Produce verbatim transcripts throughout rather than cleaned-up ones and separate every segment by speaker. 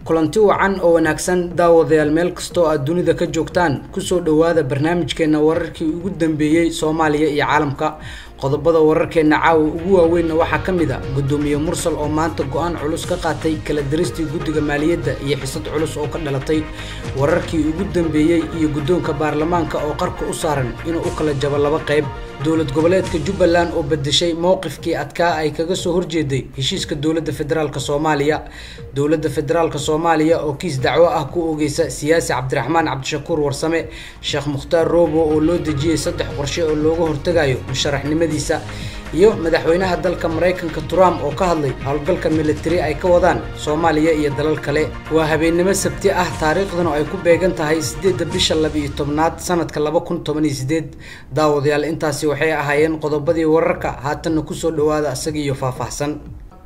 Speaker 1: kulanti wacan oo wanaagsan daawadayaal meel kastoo aad dunida ka joogtaan ku soo dhawaada barnaamijkeena wararkii ugu dambeeyay Soomaaliya iyo caalamka qodobada wararkeena caawa ugu waaweyn waxa kamid ah gudoomiye Mursal oo maanta go'aan culus ka qaatay kala diristii guddiga maaliyadda iyo xisad culus oo ka dhalatay wararkii ugu dambeeyay iyo gudoonka baarlamaanka oo qarka u saaran inuu u kala jabo laba qayb dawlad goboleedka Jubbaland oo bedeshay mowqifkii adkaa ay kaga soo horjeeday heshiiska dawladda federaalka Soomaaliya dawladda federaalka Soomaaliya oo kiis dacwo ah ku oogeysa siyaasi Cabdiraxmaan Cabdishakuur Warsame Sheekh Mukhtaar Roobo oo loo dejiyay saddex qorshe oo looga hortagayo musharaxnimadiisa iyo madaxweynaha dalka Mareykanka Trump oo ka hadlay hawlgalka military ay ka wadaan Soomaaliya iyo dalal kale waa habeenimo sabti ah taariikhdana ay ku beegan tahay sideedda bisha laba iyo tobnaad sanadka laba kun toban iyo sideed daawadayaal intaasi waxay ahaayeen qodobadii wararka haatan ku soo dhawaada asaga iyo faahfaahsan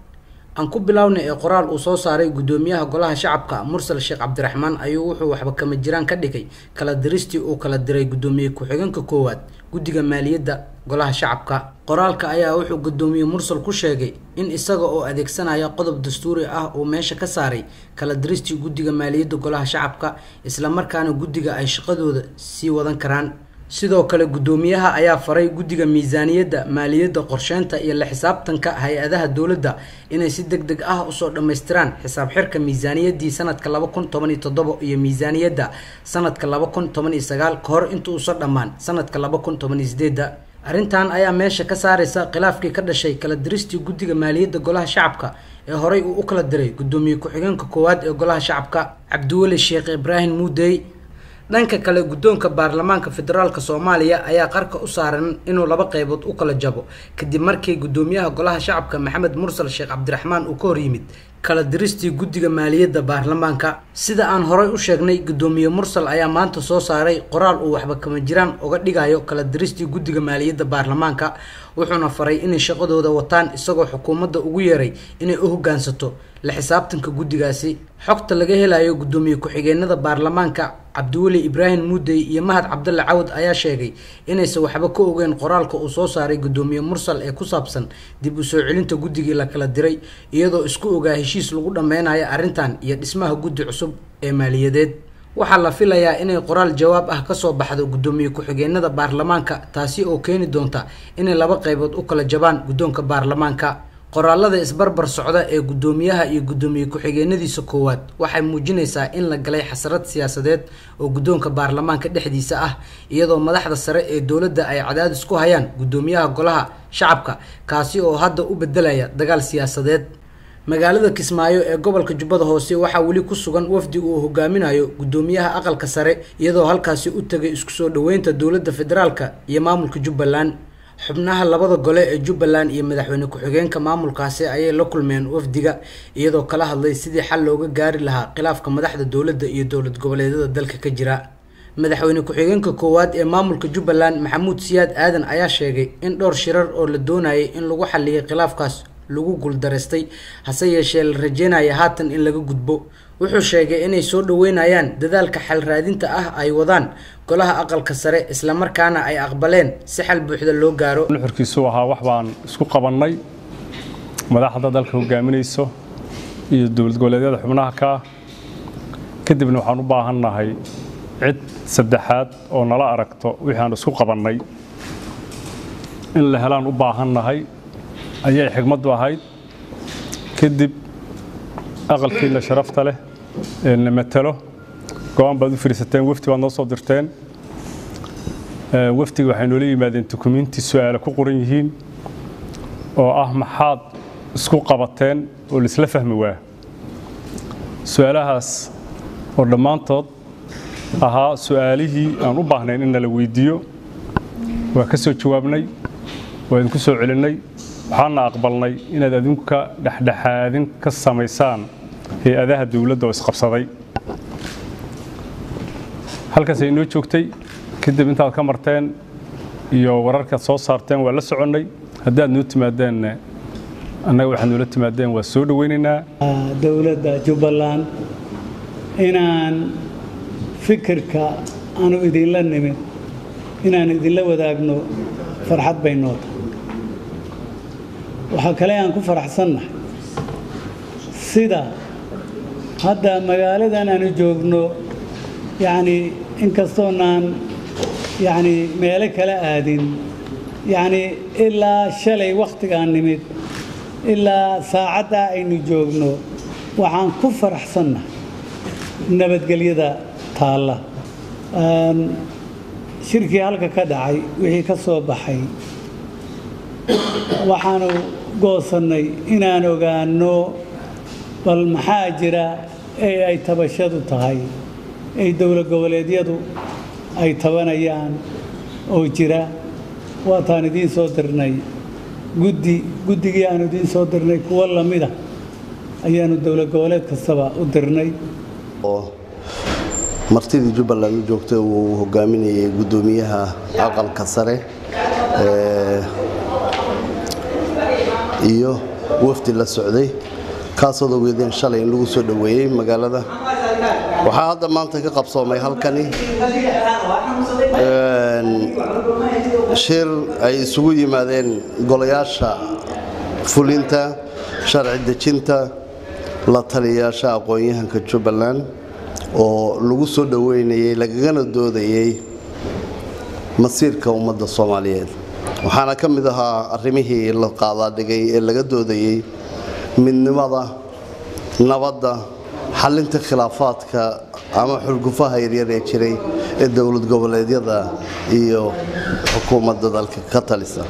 Speaker 1: aan ku bilawnay ee qoraal uu soo saaray gudoomiyaha golaha shacabka Mursal Sheekh Cabdiraxmaan ayuu wuxuu waxba kama jiraan ka dhigay kala diristii uu kala diray gudoomiye ku-xigeenka koowaad guddiga maaliyadda golaha shacabka qoraalka ayaa wuxuu gudoomiye Mursal ku sheegay in isaga oo adeegsanaya qodob dastuuri ah oo meesha ka saaray kala diristii guddiga maaliyadda golaha shacabka isla markaana guddiga ay shaqadooda sii wadan karaan sidoo kale gudoomiyaha ayaa faray guddiga miisaaniyadda maaliyadda qorsheynta iyo la xisaabtanka hay'adaha dawladda inay si degdeg ah u soo dhameystiraan xisaab xirka miisaaniyaddii sanadka laba kun toban iyo toddoba iyo miisaaniyadda sanadka laba kun toban iyo sagaal ka hor inta uu soo dhamaan sanadka laba kun toban iyo sideed arrintan ayaa meesha ka saaraysa khilaafkii ka dhashay kala diristii guddiga maaliyadda golaha shacabka ee horay uu u kala diray gudoomiye ku-xigeenka koowaad ee golaha shacabka Cabdiweli Sheekh Ibraahim Muudey dhanka kale gudoonka baarlamaanka federaalka Soomaaliya ayaa qarka u saaran inuu laba qaybood u kala jabo kadib markii gudoomiyaha golaha shacabka Maxamed Mursal Sheekh Cabdiraxmaan uu ka hor yimid kala diristii guddiga maaliyadda baarlamaanka sida aan horay u sheegnay gudoomiye Mursal ayaa maanta soo saaray qoraal uu waxba kama jiraan uga dhigayo kala diristii guddiga maaliyadda baarlamaanka wuxuuna faray inay shaqadooda wataan isagoo xukuumadda ugu yeeray inay u hoggaansato la xisaabtanka guddigaasi xogta laga helayo gudoomiye ku-xigeenada baarlamaanka Cabdiweli Ibraahim Muudey iyo Mahad Cabdulla Cawd ayaa sheegay inaysan waxba ka ogeyn qoraalka uu soo saaray gudoomiye Mursal ee ku saabsan dib u soo celinta guddigii la kala diray iyadoo isku ogaa heshiis lagu dhameynayo arrintan iyo dhismaha guddi cusub ee maaliyadeed waxaa la filayaa inay qoraal jawaab ah ka soo baxdo gudoomiye ku-xigeenada baarlamaanka taasi oo keeni doonta inay laba qaybood u kala jabaan gudoonka baarlamaanka qoraalada isbarbar socda ee gudoomiyaha iyo gudoomiye ku-xigeenadiisa koowaad waxay muujinaysaa in la galay xasarad siyaasadeed oo gudoonka baarlamaanka dhexdiisa ah iyadoo madaxda sare ee dawladda ay cadaadis ku hayaan gudoomiyaha golaha shacabka kaasi oo hadda u bedelaya dagaal siyaasadeed magaalada Kismaayo ee gobolka Jubbada Hoose waxa wali ku sugan wafdi uu hogaaminayo gudoomiyaha aqalka sare iyadoo halkaasi u tagay isku soo dhaweynta dawladda federaalka iyo maamulka Jubbaland xubnaha labada gole ee Jubbaland iyo madaxweyne ku-xigeenka maamulkaasi ayay la kulmeen wafdiga iyadoo kala hadlay sidii xal looga gaari lahaa khilaafka madaxda dawladda iyo dawlad goboleedyada dalka ka jira madaxweyne ku-xigeenka koowaad ee maamulka Jubbaland Maxamuud Siyaad Aadan ayaa sheegay in dhowr shirar oo la doonayay in lagu xalliyo khilaafkaas lagu guuldareystay hase yeeshee la rajeenayo haatan in laga gudbo wuxuu sheegay inay soo dhaweynayaan dadaalka xal raadinta ah ay wadaan golaha aqalka sare isla markaana ay aqbaleen si xal buuxda loo gaaro
Speaker 2: nuxurkiisu waxa wax baan isku qabanay madaxda dalka hogaaminayso iyo dawlad goboleedyada xubnaha ka kadibna waxaan u baahanahay cid saddexaad oo nala aragto wixii aan isku qabanay in la helaan u baahanahay ayay xigmadu ahayd kadib aqalkiina sharafta leh ee namatalo go'aan baad u firisateen wafti baad noo soo dirteen waftiga waxay noola yimaadeen dukumiinti su'aalo ku qoran yihiin oo ah maxaad isku qabateen oo isla fahmi waa su'aalahaas oo dhammaantood ahaa su'aalihii aan u baahnayn in la weydiiyo waa ka soo jawaabnay waa idinku soo celinay waxaana aqbalnay inaad adinka dhaxdhaxaadin ka samaysaan hay'adaha dawladda oo isqabsaday halkaas ay noo joogtay kadib intaad ka marteen iyo wararka soo saarteen waa la soconay haddaad noo timaadeen annaga waxaad noola timaadeen waa soo dhaweynaynaa
Speaker 3: dawladda Jubbaland inaan fikirka aanu idinla nimid inaan idinla wadaagno farxad bay noo tahay waxa kale aan ku faraxsanahay sida hadda magaaladan aanu joogno yani inkastoonaan yani meelo kala aadin yani ilaa shalay waqtigaan nimid ilaa saacadda aynu joogno waxaan ku faraxsannahay nabadgelyada taalla shirkii halka ka dhacay wixii ka soo baxay waxaanu goosannay inaan ogaano bal maxaa jira ee ay tabashadu tahay ay dowlad goboleedyadu ay tabanayaan oo jira waataan idiin soo dirnay guddi guddigii aanu idiin soo dirnay kuwa lamida ayaanu dowlad goboleed kastaba u dirnay
Speaker 4: oo martidii Jubbaland u joogtay uu hogaaminayay gudoomiyaha aqalka sare ee iyo wafdi la socday kaasoo weedeen shalay in lagu soo dhaweeyay magaalada waxa hadda maanta ka qabsoomay halkani een shir ay isugu yimaadeen golayaasha fulinta sharci dejinta la taliyaasha aqoon-yahanka Jubbaland oo lagu soo dhaweynayay lagana doodayay masiirka ummadda Soomaaliyeed waxaana ka mid ahaa arrimihii la qaadaa dhigay ee laga doodayay midnimada nabadda xalinta khilaafaadka ama xurgufaha yaryar ee jiray ee dowlad goboleedyada iyo xukuumadda dalka ka talisa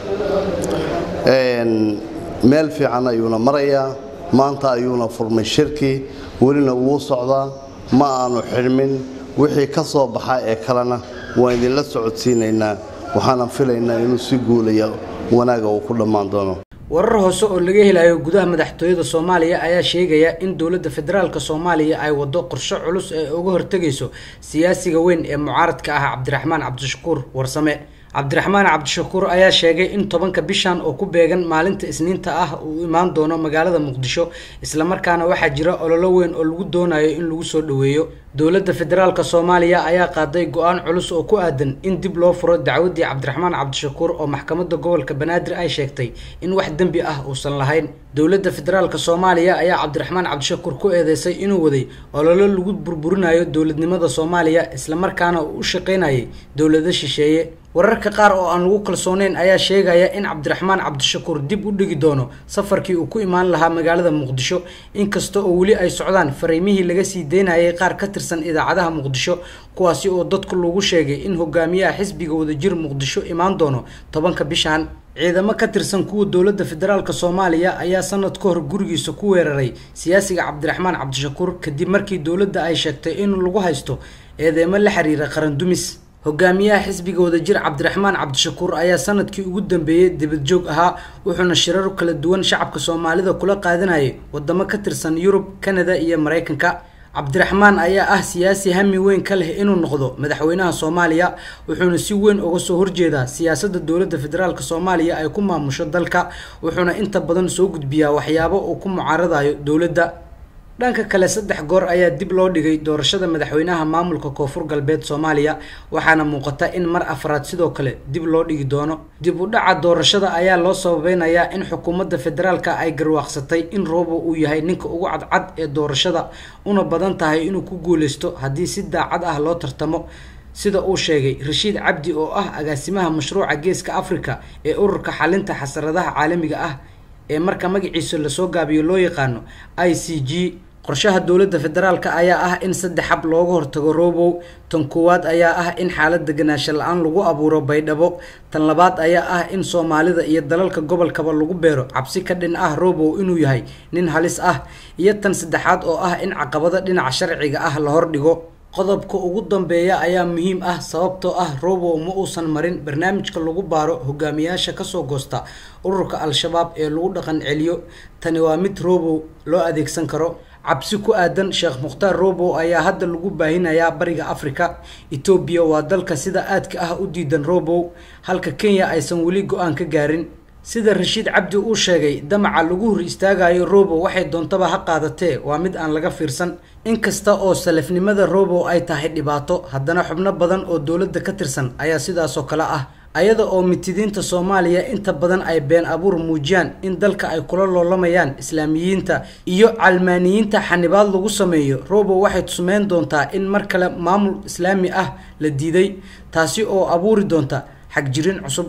Speaker 4: een meel fiican ayuuna marayaa maanta ayuuna furmay shirki welina wuu socdaa ma aanu xirmin wixii ka soo baxa ee kalena waan idin la socodsiinaynaa waxaan filaynaa inuu si guulaya wanaaga uu ku dhamaan doono
Speaker 1: warar hoose oo laga helayo gudaha madaxtooyada Soomaaliya ayaa sheegaya in dawladda federaalka Soomaaliya ay wado qorshe culus ee uga hortagayso siyaasiga weyn ee mucaaradka ah Cabdiraxmaan Cabdishakuur Warsame Cabdiraxmaan Cabdishakuur ayaa sheegay in tobanka bishan oo ku beegan maalinta Isniinta ah uu imaan doono magaalada Muqdisho isla markaana waxa jira ololo weyn oo lagu doonayo in lagu soo dhaweeyo dawladda federaalka Soomaaliya ayaa qaaday go'aan culus oo ku aadan in dib loo furo dacwadii Cabdiraxmaan Cabdishakuur oo maxkamadda gobolka Banaadir ay sheegtay in wax dambi ah uusan lahayn dawladda federaalka Soomaaliya ayaa Cabdiraxmaan Cabdishakuur ku eedeysay inuu waday ololo lagu burburinayo dawladnimada Soomaaliya isla markaana uu u shaqeynayay dawladda shisheeye wararka qaar oo aan lagu kalsooneyn ayaa sheegaya in Cabdiraxmaan Cabdishakuur dib u dhigi doono safarkii uu ku imaan lahaa magaalada Muqdisho inkastoo oo wali ay socdaan fariimihii laga sii deynayay qaar ka tirsan idaacadaha Muqdisho kuwaasi oo dadku lagu sheegay in hogaamiyaha xisbiga wadajir Muqdisho imaan doono tobanka bishan ciidamo ka tirsan kuwa dawladda federaalka Soomaaliya ayaa sanad ka hor gurigiisa ku weeraray siyaasiga Cabdiraxmaan Cabdishakuur kadib markii dawladda ay sheegtay in lagu haysto eedeymo la xiriira qaran dumis hogaamiyaha xisbiga wadajir Cabdiraxmaan Cabdishakuur ayaa sanadkii ugu dambeeyay dibad joog ahaa wuxuuna shirar kala duwan shacabka Soomaalida kula qaadanayay wadamo ka tirsan Yurub, Canada iyo Mareykanka Cabdiraxmaan ayaa ah siyaasi hami weyn ka leh inuu noqdo madaxweynaha Soomaaliya wuxuuna si weyn uga soo horjeedaa siyaasadda dawladda federaalka Soomaaliya ay ku maamusho dalka wuxuuna inta badan soo gudbiyaa waxyaabo uu ku mucaaradayo dawladda dhanka kale saddex goor ayaa dib loo dhigay doorashada madaxweynaha maamulka Koonfur Galbeed Soomaaliya waxaana muuqata in mar afraad sidoo kale dib loo dhigi doono dib u dhaca doorashada ayaa loo sababeynayaa in xukuumadda federaalka ay garwaaqsatay in Roobo uu yahay ninka ugu cadcad ee doorashada una badan tahay inuu ku guuleysto haddii si daacad ah loo tartamo sida uu sheegay Rashiid Cabdi oo ah agaasimaha mashruuca Geeska Afrika ee ururka xalinta xasaradaha caalamiga ah ee marka magaciisa la soo gaabiyo loo yaqaano I C G qorshaha dawladda federaalka ayaa ah in saddex xab looga hortago Roobo tan koowaad ayaa ah in xaalad deganaansho la'aan lagu abuuro Baydhabo tan labaad ayaa ah in Soomaalida iyo dalalka gobolkaba lagu beero cabsi ka dhin ah Roobo inuu yahay nin halis ah iyo tan saddexaad oo ah in caqabada dhinaca sharciga ah la hordhigo qodobka ugu dambeeya ayaa muhiim ah sababtoo ah Roobo ma uusan marin barnaamijka lagu baaro hogaamiyaasha ka soo goosta ururka Al-Shabaab ee lagu dhaqan celiyo tani waa mid Roobo loo adeegsan karo cabsi ku aadan Sheekh Mukhtaar Roobo ayaa hadda lagu baahinayaa bariga Afrika Ethiopia waa dalka sida aadka ah u diidan Roobo halka Kenya aysan wali go'aan ka gaarin sida Rashiid Cabdi uu sheegay damaca lagu hor istaagayo Roobo waxay doontaba ha qaadatee waa mid aan laga fiirsan inkasta oo salafnimada Roobo ay tahay dhibaato haddana xubno badan oo dawladda ka tirsan ayaa sidaas oo kale ah ayada oo mitidiinta Soomaaliya inta badan ay been abuur muujiyaan in dalka ay kula loolamayaan islaamiyiinta iyo calmaaniyiinta xanibaad lagu sameeyo Robo waxay tusmeyn doontaa in mar kale maamul islaami ah la diiday taasi oo abuuri doonta xag jirin cusub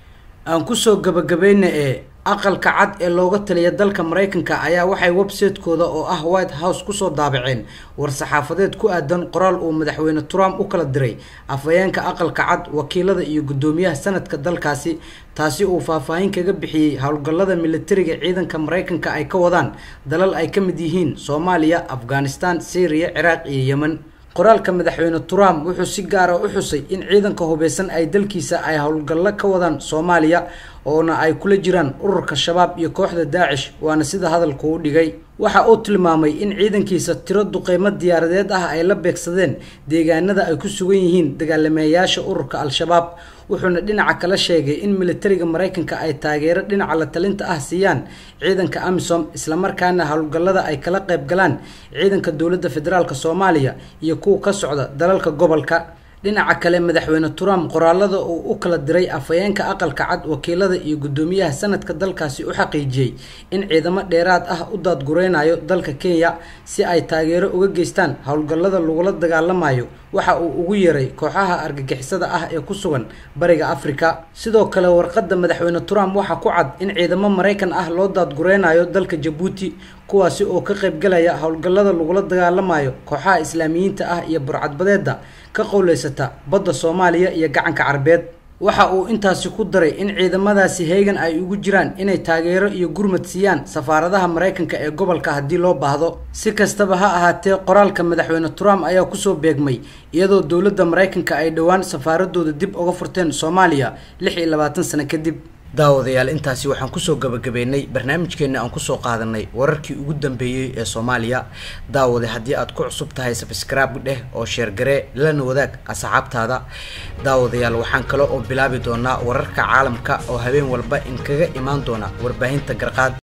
Speaker 1: aan ku soo gabagabeeyna ee aqalka cad ee looga taliya dalka Mareykanka ayaa waxay website-kooda oo ah White House ku soo daabaceen war saxaafadeed ku aadan qoraal uu madaxweyne Trump u kala diray afayeenka aqalka cad wakiilada iyo gudoomiyaha sanadka dalkaasi taasi oo faahfaahin kaga bixiyay hawlgallada militariga ciidanka Mareykanka ay ka wadaan dalal ay ka mid yihiin Soomaaliya, Afghanistan, Syria, Iraq iyo Yemen. qoraalka madaxweyne Trump wuxuu si gaar ah u xusay in ciidanka hubeysan ay dalkiisa ay hawlgallo ka wadaan Soomaaliya oo ay kula jiraan ururka shabaab iyo kooxda Daesh waana sida hadalku u dhigay waxa uu tilmaamay in ciidankiisa tiro duqeymo diyaaradeed ah ay la beegsadeen deegaanada ay ku sugan yihiin dagaalamayaasha ururka Al-Shabaab wuxuuna dhinaca kala sheegay in militariga Mareykanka ay taageero dhinaca la talinta ah siiyaan ciidanka AMISOM isla markaana hawlgallada ay kala qayb galaan ciidanka dawladda federaalka Soomaaliya iyo kuwa ka socda dalalka gobolka dhinaca kale madaxweyne Trump qoraalada uu u kala diray afayeenka aqalka cad wakiilada iyo gudoomiyaha sanadka dalkaasi u xaqiijiyay in ciidamo dheeraad ah u daadgureynayo dalka Kenya si ay taageero uga geystaan hawlgallada lagula dagaalamayo waxa uu ugu yeeray kooxaha argagixisada ah ee ku sugan bariga Afrika sidoo kale warqadda madaxweyne Trump waxa ku cad in ciidamo Mareykan ah loo daadgureynayo dalka Djibouti kuwaasi oo ka qayb galaya hawlgallada lagula dagaalamayo kooxaha islaamiyiinta ah iyo burcadbadeeda ka qowleysata badda Soomaaliya iyo gacanka Carbeed waxa uu intaasi ku daray in ciidamadaasi heegan ay ugu jiraan inay taageero iyo gurmad siiyaan safaaradaha Mareykanka ee gobolka hadii loo baahdo si kastaba ha ahaatee qoraalka madaxweyne Trump ayaa ku soo beegmay iyadoo dawladda Mareykanka ay dhawaan safaaradooda dib uga furteen Soomaaliya lix iyo labaatan sano kadib daawadayaal intaasi waxaan ku soo gabagabeynay barnaamijkeena aan ku soo qaadanay wararkii ugu dambeeyay ee Soomaaliya daawade hadii aad ku cusub tahay subscribe dheh oo share gare lana wadaag asxaabtaada daawadayaal waxaan kale oo bilaabi doonaa wararka caalamka oo habeen walba in kaga imaan doona warbaahinta Garqaad